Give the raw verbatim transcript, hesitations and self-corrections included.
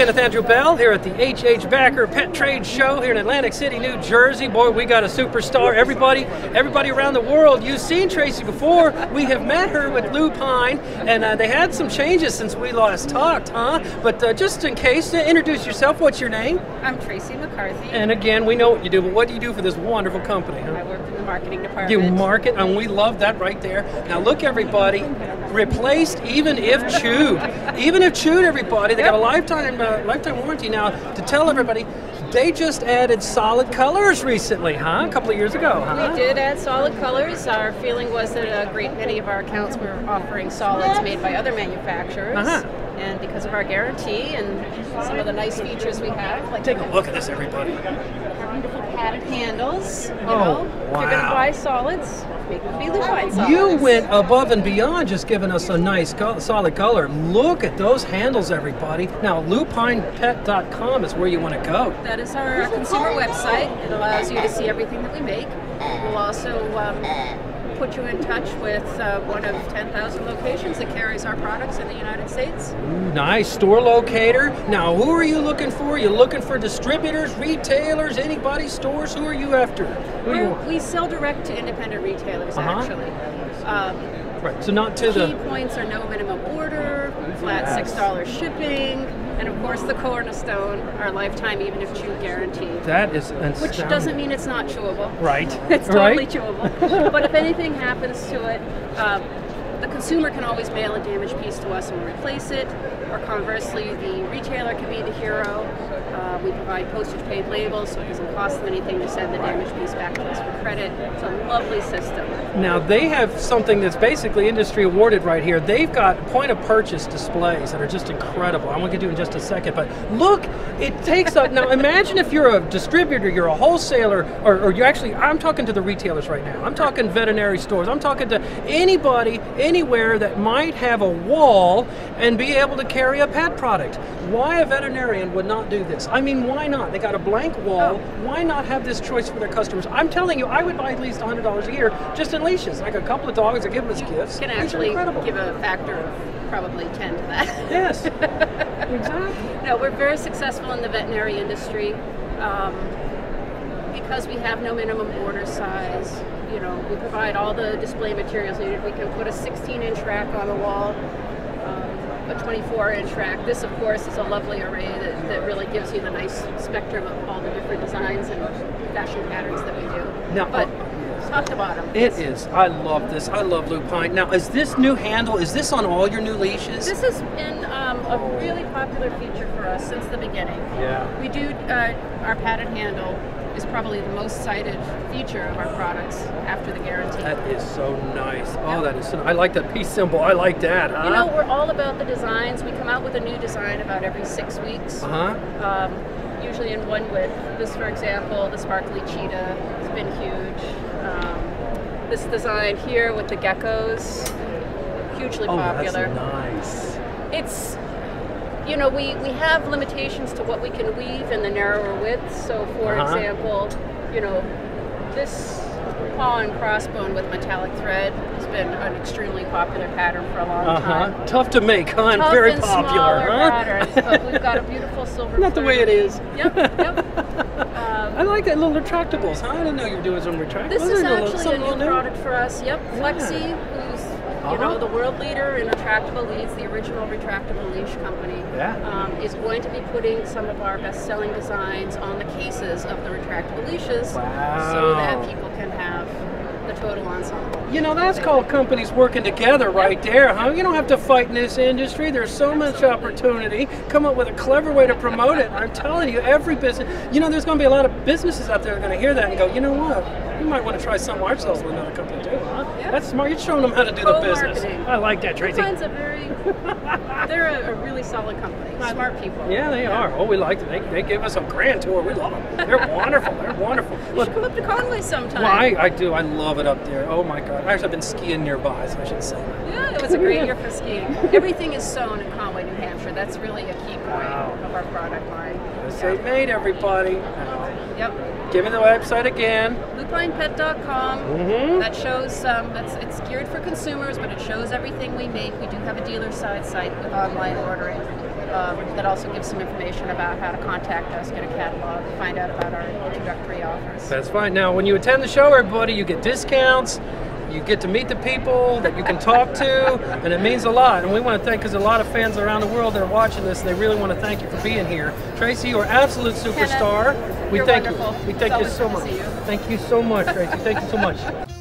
Kenneth Andrew Bell here at the H H Backer Pet Trade Show here in Atlantic City, New Jersey. Boy, we got a superstar. Everybody, everybody around the world, you've seen Tracy before. We have met her with Lupine, and uh, they had some changes since we last talked, huh? But uh, just in case, uh, introduce yourself. What's your name? I'm Tracy McCarthy. And again, we know what you do, but what do you do for this wonderful company, huh? I work in the marketing department. You market, and we love that right there. Now look, everybody, replaced even if chewed. Even if chewed, everybody, they got a lifetime uh, lifetime warranty now. To tell everybody, they just added solid colors recently, huh? A couple of years ago, huh? We did add solid colors. Our feeling was that a great many of our accounts were offering solids made by other manufacturers. Uh-huh. And because of our guarantee and some of the nice features we have, like take a look at this, everybody. Wonderful padded handles. You Oh, know, wow. if you're going to buy solids, make them be Lupine solids. You went above and beyond just giving us a nice co solid color. Look at those handles, everybody. Now, lupine pet dot com is where you want to go. That is our, our consumer website. It allows you to see everything that we make. We'll also um, put you in touch with uh, one of ten thousand locations that carries our products in the United States. Nice store locator. Now, who are you looking for? You looking for distributors, retailers, anybody, stores? Who are you after? Who do you want? We sell direct to independent retailers, Uh-huh. actually. Um, Right, so not to key the... points are no minimum order, flat Yes. six dollar shipping, and of course the cornerstone, our lifetime even if chewed guarantee. That is astounding. Which doesn't mean it's not chewable. Right. It's totally Right. chewable. But if anything happens to it, um, the consumer can always mail a damaged piece to us and we'll replace it, or conversely, the retailer can be the hero. Uh, we provide postage paid labels, so it doesn't cost them anything to send the damaged piece back to us for credit. It's a lovely system. Now, they have something that's basically industry awarded right here. They've got point of purchase displays that are just incredible. I'm going to get to in just a second, but look, it takes up. Now, imagine if you're a distributor, you're a wholesaler, or, or you're actually, I'm talking to the retailers right now. I'm talking veterinary stores. I'm talking to anybody, anywhere that might have a wall and be able to carry a pet product. Why a veterinarian would not do this? I mean, why not? They got a blank wall. Oh. Why not have this choice for their customers? I'm telling you, I would buy at least one hundred dollars a year just in leashes. Like a couple of dogs, I give them as gifts. Can These are actually incredible. give a factor of probably ten to that. Yes, exactly. No, we're very successful in the veterinary industry. Um, because we have no minimum order size, you know, we provide all the display materials needed. We can put a sixteen inch rack on the wall, um, a twenty-four inch rack. This, of course, is a lovely array that, that really gives you the nice spectrum of all the different designs and fashion patterns that we do. Now, but top to bottom. It is. I love this. I love Lupine. Now, is this new handle, is this on all your new leashes? This has been um, a really popular feature for us since the beginning. Yeah. We do, uh, our padded handle is probably the most cited feature of our products after the guarantee. That is so nice. Oh, that is so I like that peace symbol. I like that, huh? You know, we're all about the designs. We come out with a new design about every six weeks. Uh-huh. Um, usually in one width. This, for example, the sparkly cheetah has been huge. Um, this design here with the geckos, hugely Oh, popular. that's nice. It's, you know, we, we have limitations to what we can weave in the narrower width. So, for Uh-huh. example, you know, this paw and crossbone with metallic thread has been an extremely popular pattern for a long Uh-huh. time. Tough to make, huh? And Tough very and popular, smaller huh? patterns, but we've got a beautiful silver. Not the way it is. Yep, yep. I Um, like that little retractables, huh? I didn't know you were doing some retractables. this Those is are little- actually a something new little product for us. Yep, Flexi, who's you Uh-huh. know the world leader in retractable leads, the original retractable leash company. Yeah. Um, is going to be putting some of our best-selling designs on the cases of the retractable leashes, Wow. so that people can have the total ensemble. You know, that's called companies working together right there, huh? You don't have to fight in this industry. There's so much opportunity. Come up with a clever way to promote it. I'm telling you, every business, you know, there's going to be a lot of businesses out there that are going to hear that and go, you know what? We might want to try something ourselves with another company too, huh? Yeah. That's smart. You're showing them how to do the business. Co-marketing. I like that, Tracy. Lupine's a very, they're a, a really solid company. Smart people. Yeah, they are. Oh, we like them. They, they give us a grand tour. We love them. They're wonderful. They're wonderful. You Look, should come up to Conway sometime. well, I, I do. I love it up there. Oh my God. Actually, I've been skiing nearby, so I should say that. Yeah, it was a great year for skiing. Everything is sewn in Conway, New Hampshire. manufactured. That's really a key point Wow. of our product line. U S A made, everybody. Yep. Give me the website again. lupine pet dot com. Mm-hmm. That shows, um, that's, it's geared for consumers, but it shows everything we make. We do have a dealer side site with online ordering um, that also gives some information about how to contact us, get a catalog, find out about our introductory offers. That's fine. Now, when you attend the show, everybody, you get discounts. You get to meet the people that you can talk to, and it means a lot. And we want to thank, because a lot of fans around the world that are watching this, they really want to thank you for being here. Tracy, you're an absolute superstar. Kenneth, we you're thank wonderful. you. We It's thank you always so good to much. see you. Thank you so much, Tracy. Thank you so much.